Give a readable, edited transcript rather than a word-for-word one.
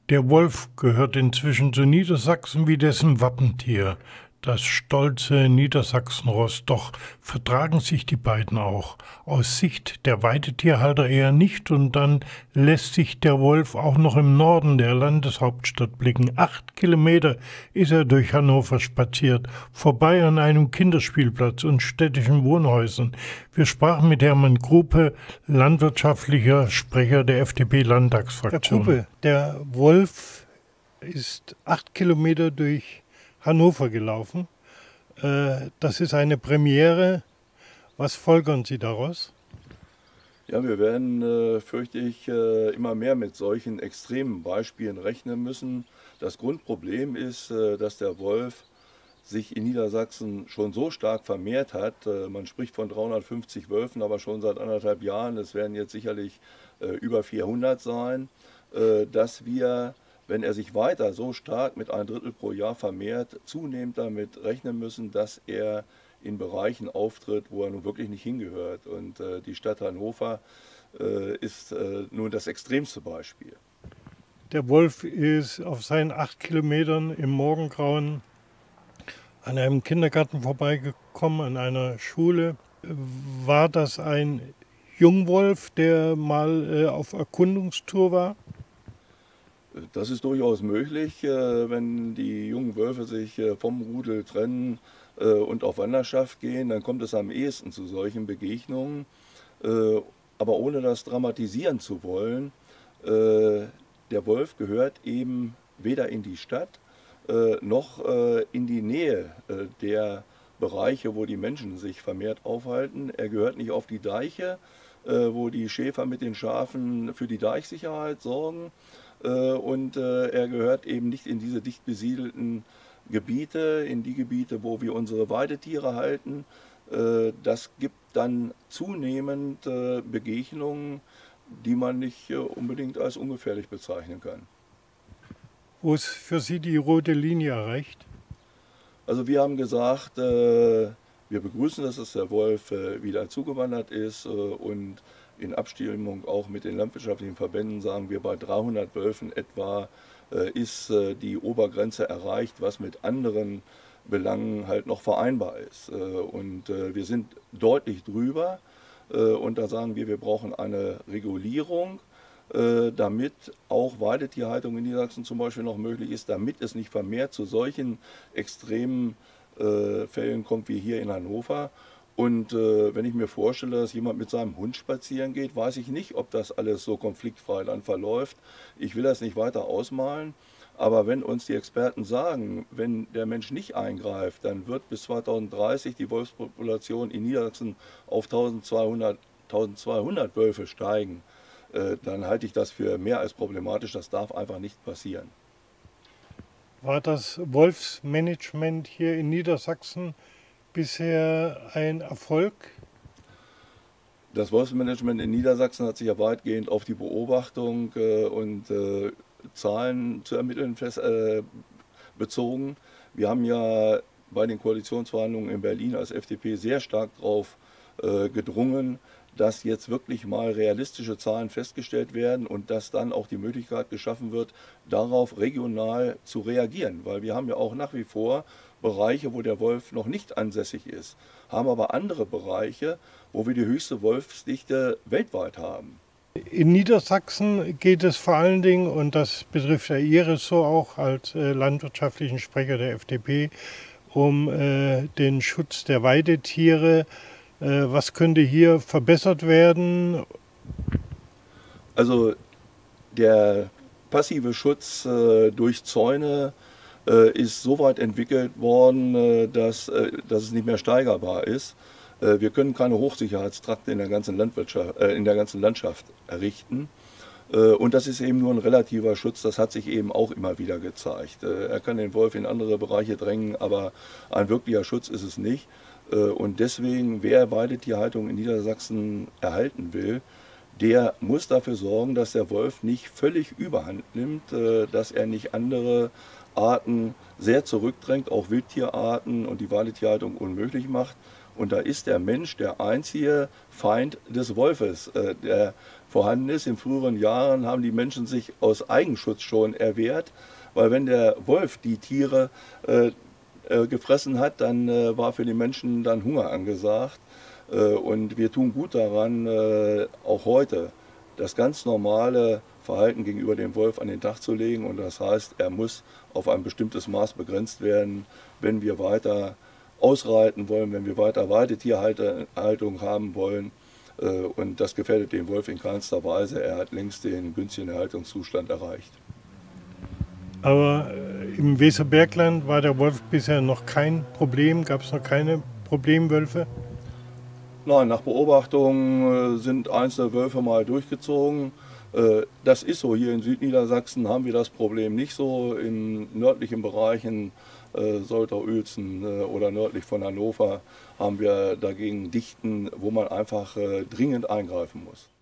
Der Wolf gehört inzwischen zu Niedersachsen wie dessen Wappentier, das stolze Niedersachsenross. Doch vertragen sich die beiden auch. Aus Sicht der Weidetierhalter eher nicht, und dann lässt sich der Wolf auch noch im Norden der Landeshauptstadt blicken. 8 Kilometer ist er durch Hannover spaziert, vorbei an einem Kinderspielplatz und städtischen Wohnhäusern. Wir sprachen mit Hermann Gruppe, landwirtschaftlicher Sprecher der FDP-Landtagsfraktion. Herr Gruppe, der Wolf ist 8 Kilometer durch Hannover gelaufen. Das ist eine Premiere. Was folgern Sie daraus? Ja, wir werden, fürchte ich, immer mehr mit solchen extremen Beispielen rechnen müssen. Das Grundproblem ist, dass der Wolf sich in Niedersachsen schon so stark vermehrt hat. Man spricht von 350 Wölfen, aber schon seit 1,5 Jahren. Es werden jetzt sicherlich über 400 sein, dass wir, wenn er sich weiter so stark mit 1/3 pro Jahr vermehrt, zunehmend damit rechnen müssen, dass er in Bereichen auftritt, wo er nun wirklich nicht hingehört. Und die Stadt Hannover ist nun das extremste Beispiel. Der Wolf ist auf seinen 8 Kilometern im Morgengrauen an einem Kindergarten vorbeigekommen, an einer Schule. War das ein Jungwolf, der mal auf Erkundungstour war? Das ist durchaus möglich, wenn die jungen Wölfe sich vom Rudel trennen und auf Wanderschaft gehen, dann kommt es am ehesten zu solchen Begegnungen. Aber ohne das dramatisieren zu wollen, der Wolf gehört eben weder in die Stadt noch in die Nähe der Bereiche, wo die Menschen sich vermehrt aufhalten. Er gehört nicht auf die Deiche, wo die Schäfer mit den Schafen für die Deichsicherheit sorgen. Und er gehört eben nicht in diese dicht besiedelten Gebiete, in die Gebiete, wo wir unsere Weidetiere halten. Das gibt dann zunehmend Begegnungen, die man nicht unbedingt als ungefährlich bezeichnen kann. Wo ist für Sie die rote Linie erreicht? Also wir haben gesagt, wir begrüßen, dass der Wolf wieder zugewandert ist, und in Abstimmung auch mit den landwirtschaftlichen Verbänden sagen wir, bei 300 Wölfen etwa ist die Obergrenze erreicht, was mit anderen Belangen halt noch vereinbar ist. Und wir sind deutlich drüber, und da sagen wir brauchen eine Regulierung, damit auch Weidetierhaltung in Niedersachsen zum Beispiel noch möglich ist, damit es nicht vermehrt zu solchen extremen Fällen kommt wie hier in Hannover. Und wenn ich mir vorstelle, dass jemand mit seinem Hund spazieren geht, weiß ich nicht, ob das alles so konfliktfrei dann verläuft. Ich will das nicht weiter ausmalen, aber wenn uns die Experten sagen, wenn der Mensch nicht eingreift, dann wird bis 2030 die Wolfspopulation in Niedersachsen auf 1200 Wölfe steigen, dann halte ich das für mehr als problematisch. Das darf einfach nicht passieren. War das Wolfsmanagement hier in Niedersachsen bisher ein Erfolg? Das Wolfsmanagement in Niedersachsen hat sich ja weitgehend auf die Beobachtung und Zahlen zu ermitteln bezogen. Wir haben ja bei den Koalitionsverhandlungen in Berlin als FDP sehr stark darauf gedrungen, dass jetzt wirklich mal realistische Zahlen festgestellt werden und dass dann auch die Möglichkeit geschaffen wird, darauf regional zu reagieren. Weil wir haben ja auch nach wie vor Bereiche, wo der Wolf noch nicht ansässig ist, haben aber andere Bereiche, wo wir die höchste Wolfsdichte weltweit haben. In Niedersachsen geht es vor allen Dingen, und das betrifft ja Ihr Ressort auch als landwirtschaftlichen Sprecher der FDP, um den Schutz der Weidetiere. Was könnte hier verbessert werden? Also der passive Schutz durch Zäune ist so weit entwickelt worden, dass es nicht mehr steigerbar ist. Wir können keine Hochsicherheitstrakte in der ganzen Landschaft errichten. Und das ist eben nur ein relativer Schutz, das hat sich eben auch immer wieder gezeigt. Er kann den Wolf in andere Bereiche drängen, aber ein wirklicher Schutz ist es nicht. Und deswegen, wer Weidetierhaltung in Niedersachsen erhalten will, der muss dafür sorgen, dass der Wolf nicht völlig überhand nimmt, dass er nicht andere Arten sehr zurückdrängt, auch Wildtierarten, und die Weidetierhaltung unmöglich macht. Und da ist der Mensch der einzige Feind des Wolfes. Der vorhanden ist. In früheren Jahren haben die Menschen sich aus Eigenschutz schon erwehrt, weil wenn der Wolf die Tiere gefressen hat, dann war für die Menschen dann Hunger angesagt. Und wir tun gut daran, auch heute das ganz normale Verhalten gegenüber dem Wolf an den Tag zu legen. Und das heißt, er muss auf ein bestimmtes Maß begrenzt werden, wenn wir weiter ausreiten wollen, wenn wir weiter Weidetierhaltung haben wollen. Und das gefährdet den Wolf in keinster Weise. Er hat längst den günstigen Erhaltungszustand erreicht. Aber im Weserbergland war der Wolf bisher noch kein Problem, gab es noch keine Problemwölfe? Nein, nach Beobachtung sind einzelne Wölfe mal durchgezogen. Das ist so. Hier in Südniedersachsen haben wir das Problem nicht so. In nördlichen Bereichen, Soltau, Uelzen oder nördlich von Hannover, haben wir dagegen Dichten, wo man einfach dringend eingreifen muss.